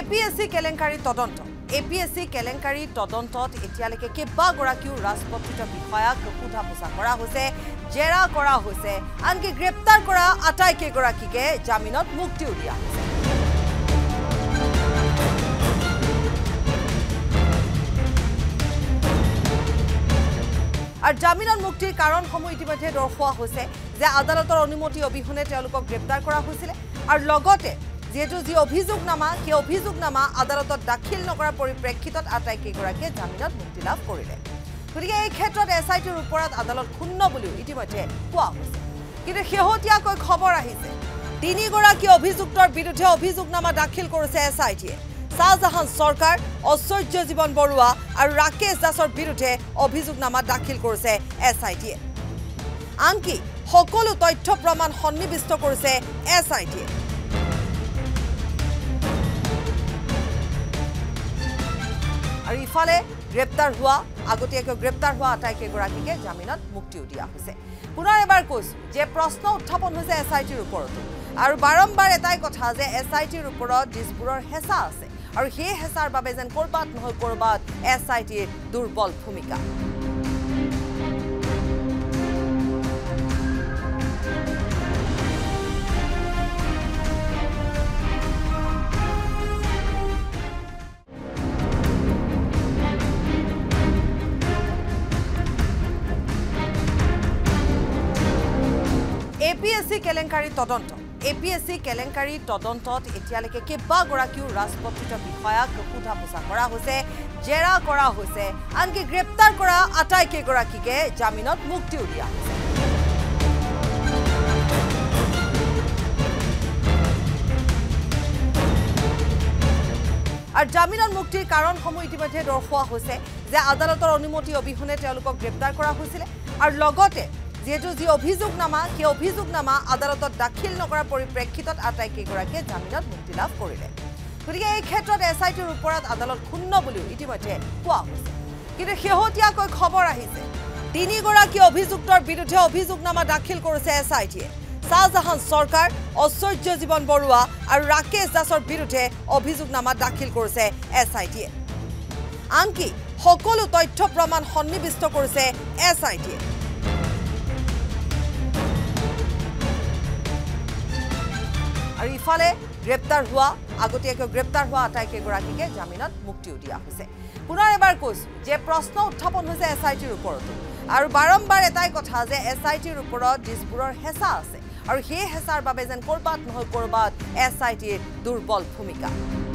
APSC কেলেংকাৰী তদন্ত APSC কেলেংকাৰী তদন্তত এতিয়ালৈকে কেইবাগৰাকীও ৰাজপত্ৰিত বিষয়াক সোধা পোছা কৰা হৈছে জেৰা কৰা হৈছে আনকি গ্ৰেপ্তাৰ কৰা আটাইকেইগৰাকীকে জামিনত মুক্তিও দিয়া হৈছে আর জামিনত মুক্তিৰ কাৰণসমূহ ইতিমধ্যে দৰ্শোৱা হৈছে যে আদালতৰ অনুমতি অবিহনে তেওঁলোকক গ্ৰেপ্তাৰ কৰা হৈছিল আৰু লগতে যেহেতু যি অভিযোগনামা সেই অভিযোগনামা আদালতত দাখিল নকৰাৰ পৰিপ্ৰেক্ষিতত আটাইকেইগৰাকীয়ে জামিনত মুক্তি লাভ কৰিলে গতিকে এই ক্ষেত্ৰত SITৰ ওপৰত আদালত ক্ষুণ্ণ বুলিও ইতিমধ্যে কোৱা হৈছে কিন্তু শেহতীয়াকৈ খবৰ আহিছে তিনিগৰাকী অভিযুক্তৰ বিৰুদ্ধে অভিযোগনামা দাখিল কৰিছে SITয়ে শাহজাহান সরকার ঐশ্বর্য জীবন বড়ুয়া আর রাকেশ দাসৰ বিৰুদ্ধে অভিযোগনামা দাখিল কৰিছে SITয়ে আনকি সকলো তথ্য প্ৰমাণ সন্নিবিষ্ট কৰিছে SITয়ে আৰু ইফালে গ্ৰেপ্তাৰ হোৱা আগতীয়াকৈ গ্ৰেপ্তাৰ হোৱা আটাইকেইগৰাকীকে জামিনত মুক্তিও দিয়া হৈছে পুনৰ এবাৰ কৈছো যে প্ৰশ্ন উত্থাপন হৈছে SITৰ ওপৰত আৰু বাৰম্বাৰ এটাই কথা যে SITৰ ওপৰত ডিছপুৰৰ হেঁচা আছে আৰু সেই হেঁচাৰ বাবে যেন কৰবাত নহয় কৰবাত SITৰ দুৰ্বল ভূমিকা APSC কেলেংকাৰী তদন্ত APSC কেলেংকাৰী তদন্তত এতিয়ালৈকে কেইবাগৰাকীও ৰাজপত্ৰিত বিষয়াক সোধা পোছা কৰা হৈছে জেৰা কৰা হৈছে আনকি গ্ৰেপ্তাৰ কৰা আটাইকেইগৰাকীকে জামিনত মুক্তিও দিয়া হৈছে আৰু জামিনত মুক্তিৰ কাৰণসমূহ ইতিমধ্যে দৰ্শোৱা হৈছে যে আদালতৰ অনুমতি অবিহনে তেওঁলোকক গ্ৰেপ্তাৰ কৰা হৈছিল আৰু লগতে যেহেতু যি অভিযোগনামা সেই অভিযোগনামা আদালতত দাখিল নকৰাৰ পৰিপ্ৰেক্ষিতত আটাইকেইগৰাকীয়ে জামিনত মুক্তি লাভ কৰিলে গতিকে এই ক্ষেত্ৰত SITৰ ওপৰত আদালত ক্ষুণ্ণ বুলিও ইতিমধ্যে কোৱা হৈছে কিন্তু শেহতীয়াকৈ খবৰ আহিছে তিনিগৰাকী অভিযুক্তৰ বিৰুদ্ধে অভিযোগনামা দাখিল কৰিছে SITয়ে শাহজাহান সরকার ঐশ্বর্য জীবন বড়ুয়া আর রাকেশ দাসৰ বিৰুদ্ধে অভিযোগনামা দাখিল কৰিছে SITয়ে আনকি সকলো তথ্য প্ৰমাণ সন্নিবিষ্ট কৰিছে SITয়ে আৰু ইফালে গ্ৰেপ্তাৰ হোৱা আগতীয়াকৈ গ্ৰেপ্তাৰ হোৱা আটাইকেইগৰাকীকে জামিনত মুক্তিও দিয়া হৈছে পুনৰ এবাৰ কৈছো যে প্ৰশ্ন উত্থাপন হৈছে SITৰ ওপৰত আৰু বাৰম্বাৰ এটাই কথা যে SITৰ ওপৰত ডিছপুৰৰ হেঁচা আছে আৰু সেই হেঁচাৰ বাবে যেন কৰবাত নহয় কৰবাত SITৰ দুৰ্বল ভূমিকা